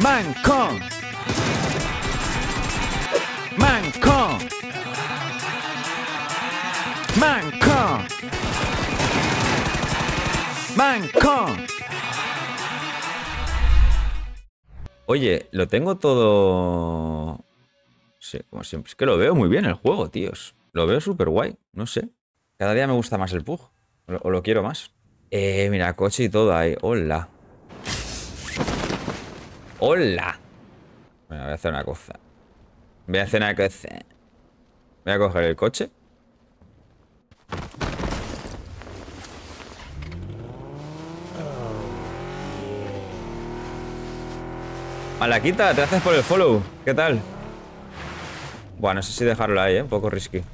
Mancón. Mancón. Mancón. Mancón. Oye, lo tengo todo... Sí, como siempre. Es que lo veo muy bien el juego, tíos. Lo veo súper guay. No sé. Cada día me gusta más el Pug. O lo quiero más. Mira, coche y todo ahí. Hola. Hola. Bueno, voy a hacer una cosa. Voy a hacer una cosa. Voy a coger el coche. Malaquita, gracias por el follow. ¿Qué tal? Bueno, no sé si dejarlo ahí, un poco risky.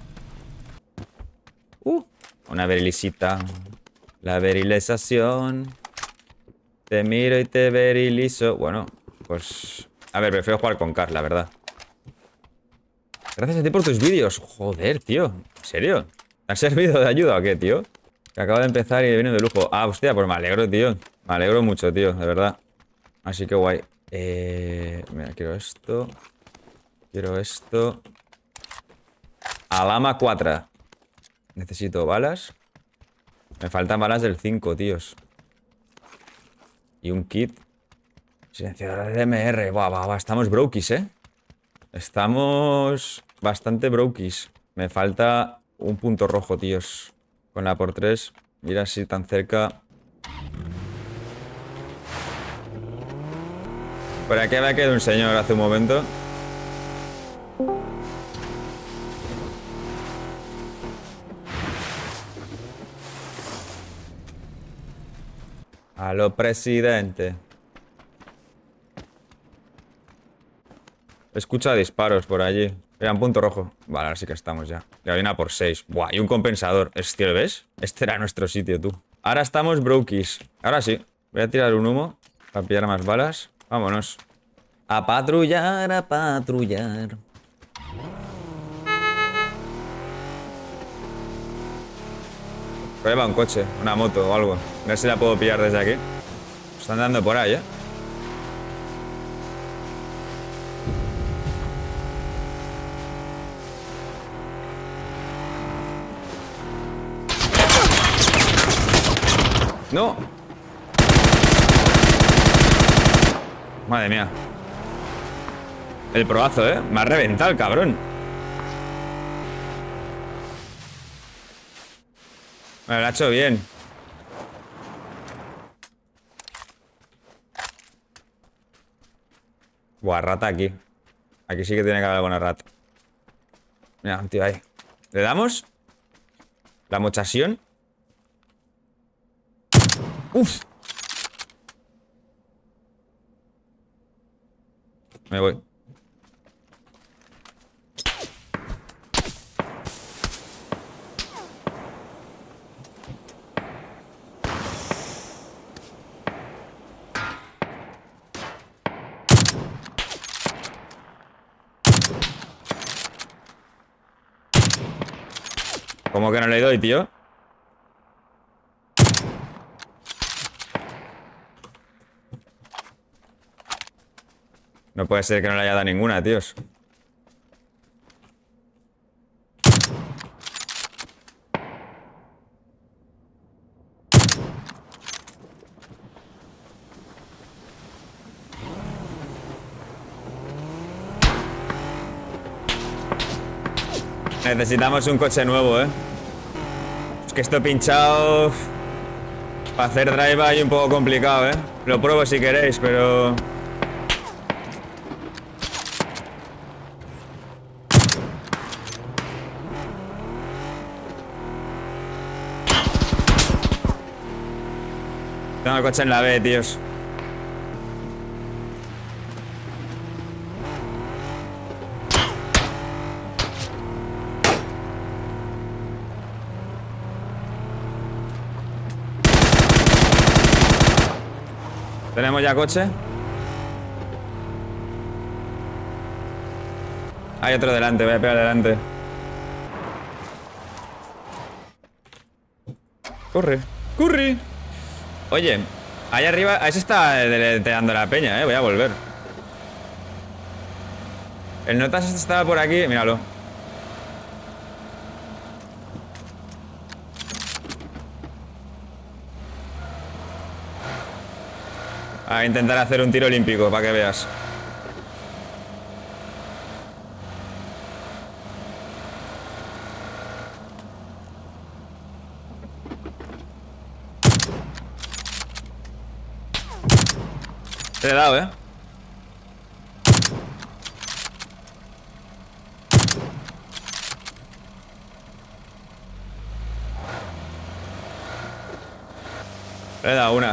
Una verilisita. La verilización. Te miro y te verilizo. Bueno, pues... A ver, prefiero jugar con Carl, la verdad. Gracias a ti por tus vídeos. Joder, tío. ¿En serio? ¿Te ha servido de ayuda o qué, tío? Que acaba de empezar y viene de lujo. Ah, hostia, pues me alegro, tío. Me alegro mucho, tío, de verdad. Así que guay. Mira, quiero esto. Quiero esto. Alama 4. Necesito balas. Me faltan balas del 5, tíos. Y un kit. Silenciador de MR. Buah, estamos brokies, ¿eh? Estamos bastante brokies. Me falta un punto rojo, tíos. Con la por 3. Mira así tan cerca. Por aquí había quedado un señor hace un momento. A lo presidente. Escucha disparos por allí. Mira, un punto rojo. Vale, ahora sí que estamos ya. Gasolina por 6. Buah, y un compensador. Este, ¿lo ves? Este era nuestro sitio, tú. Ahora estamos brokies. Ahora sí. Voy a tirar un humo para pillar más balas. Vámonos. A patrullar, a patrullar. Prueba un coche, una moto o algo. A ver si la puedo pillar desde aquí. Están dando por ahí, ¿eh? ¡No! Madre mía. El probazo, ¿eh? Me ha reventado el cabrón. Me lo ha hecho bien. Buah, rata aquí. Aquí sí que tiene que haber alguna rata. Mira, un tío ahí. ¿Le damos? La mochación. ¡Uf! Me voy. ¿Cómo que no le doy, tío? No puede ser que no le haya dado ninguna, tíos. Necesitamos un coche nuevo, ¿eh? Es que esto pinchado... Para hacer drive hay un poco complicado, ¿eh? Lo pruebo si queréis, pero... Tengo el coche en la B, tíos. ¿Tenemos ya coche? Hay otro delante, voy a pegar delante. Corre, corre. Oye, Ahí arriba, ahí se está deleteando la peña, voy a volver. El notas estaba por aquí, míralo. A intentar hacer un tiro olímpico, para que veas. Te he dado, Le he dado una.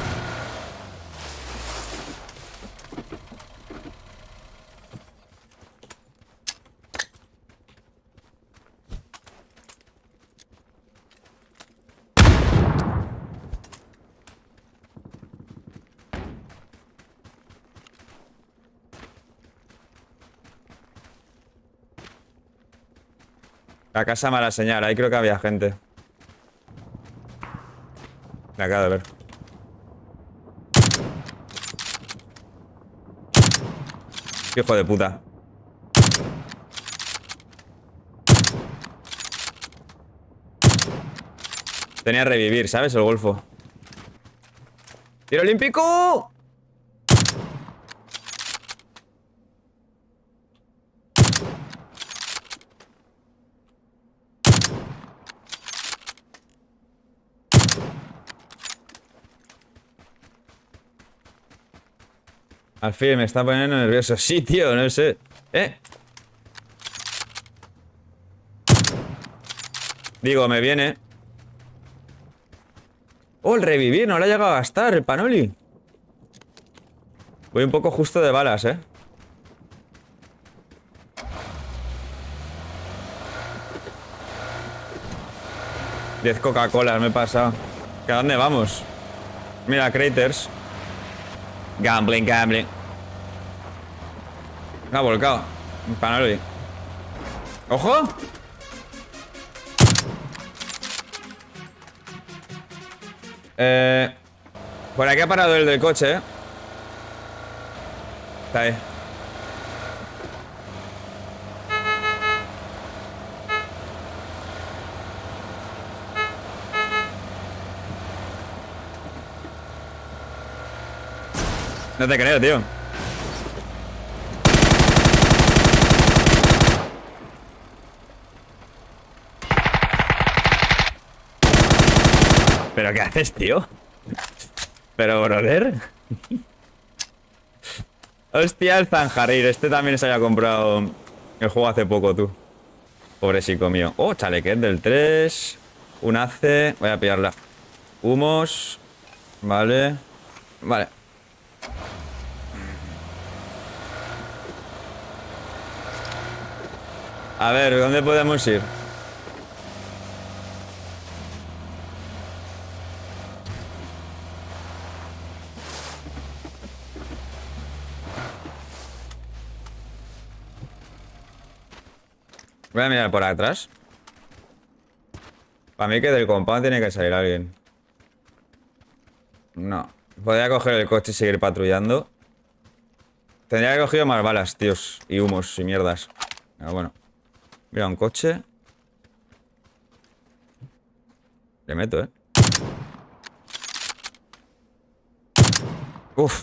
La casa mala señal, ahí creo que había gente. Me acabo de ver. Hijo de puta. Tenía que revivir, ¿sabes? El golfo. ¡Tiro olímpico! Al fin, me está poniendo nervioso. Sí, tío, no sé. Digo, me viene. Oh, el revivir, no lo ha llegado a gastar, el Panoli. Voy un poco justo de balas, 10 Coca-Cola, me he pasado. ¿Que a dónde vamos? Mira, craters. Gambling, gambling. Me ha volcado. Un Panoli. ¡Ojo! Por aquí ha parado el del coche, Está ahí. No te creo, tío. ¿Pero qué haces, tío? Pero, brother. Hostia, el Zanjarir. Este también se haya comprado el juego hace poco, tú. Pobrecico mío. Oh, chalequet del 3. Un AC. Voy a pillarla. Humos. Vale. Vale. A ver, ¿dónde podemos ir? Voy a mirar por atrás. Para mí que del compound tiene que salir alguien. No. Podría coger el coche y seguir patrullando. Tendría que haber cogido más balas, tíos. Y humos y mierdas. Pero bueno. Mira, un coche. Le meto, Uf.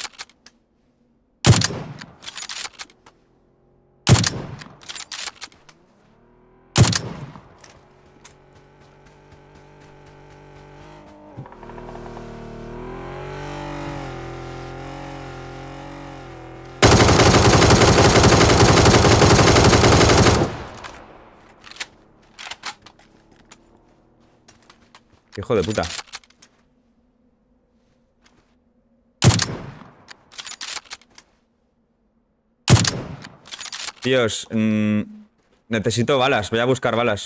Hijo de puta. Tíos, necesito balas. Voy a buscar balas.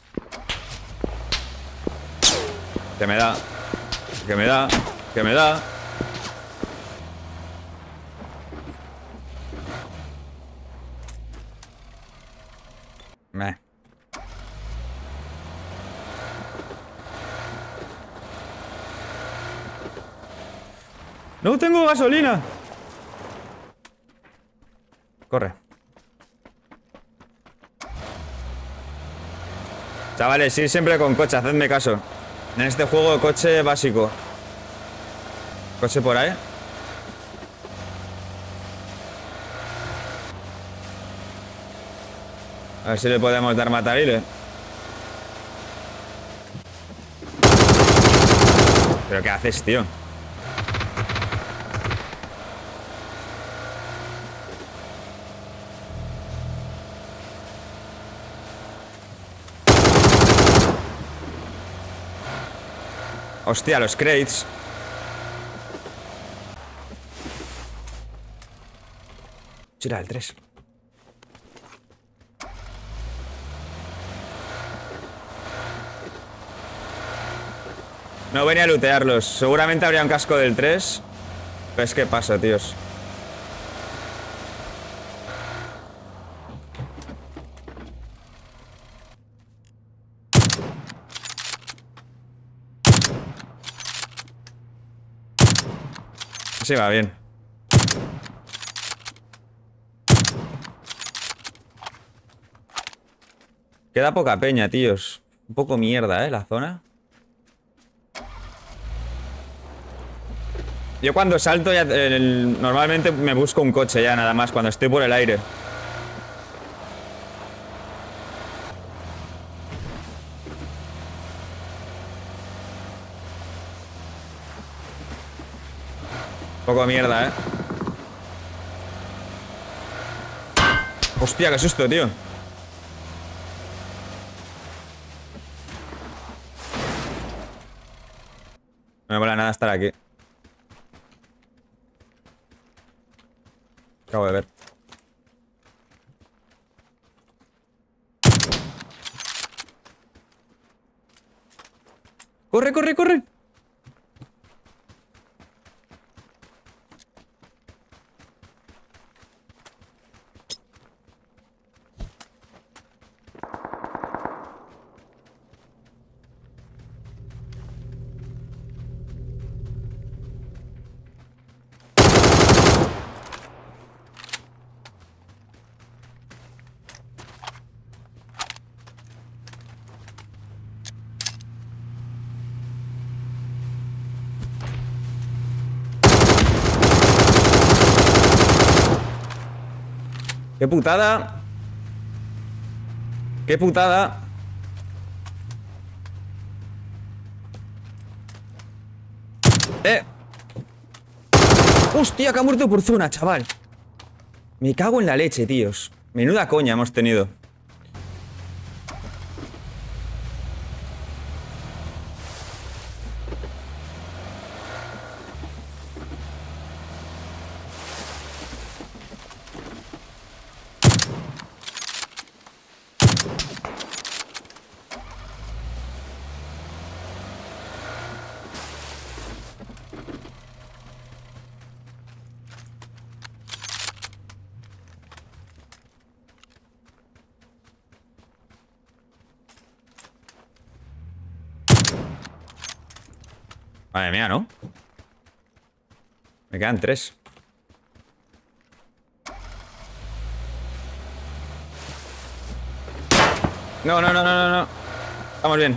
Que me da. Que me da. Que me da. Meh. ¡No tengo gasolina! Corre. Chavales, ir siempre con coche, hacedme caso. En este juego, coche básico. Coche por ahí. A ver si le podemos dar matarile. ¿Pero qué haces, tío? Hostia, los crates. Tira el 3. No venía a lootearlos. Seguramente habría un casco del 3. Pero es que pasa, tíos. Sí, va bien. Queda poca peña, tíos. Un poco mierda, la zona. Yo cuando salto ya normalmente me busco un coche ya nada más cuando estoy por el aire. Poco mierda, Hostia, qué susto, tío. No me mola nada estar aquí. Acabo de ver. ¡Corre, corre, corre! ¡Qué putada! ¡Qué putada! ¡Hostia, que ha muerto por zona, chaval! Me cago en la leche, tíos. Menuda coña hemos tenido. Madre mía, ¿no? Me quedan 3. No, no, no, no, no, no. Estamos bien.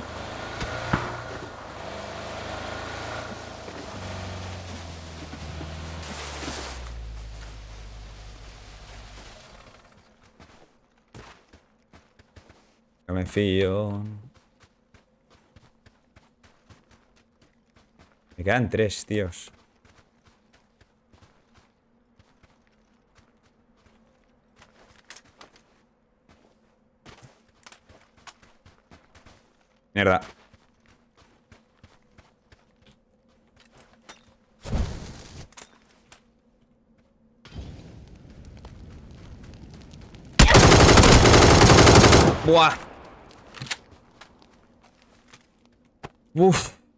No me fío. Me quedan 3, tíos. Mierda. Buah. Uf.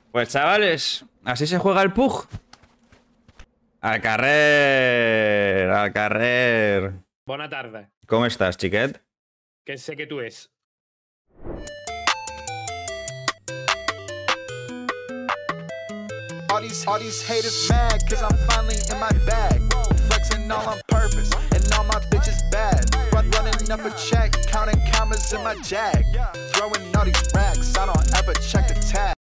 Pues chavales, así se juega el PUG. Al carrer, al carrer. Bona tarda. ¿Cómo estás, chiquet? Que sé que tú és. All these haters mad cause I'm finally in my bag. Flexing all on purpose and all my bitches bad. Running up a check, counting commas in my jag. Throwing all these racks, I don't ever check the tag.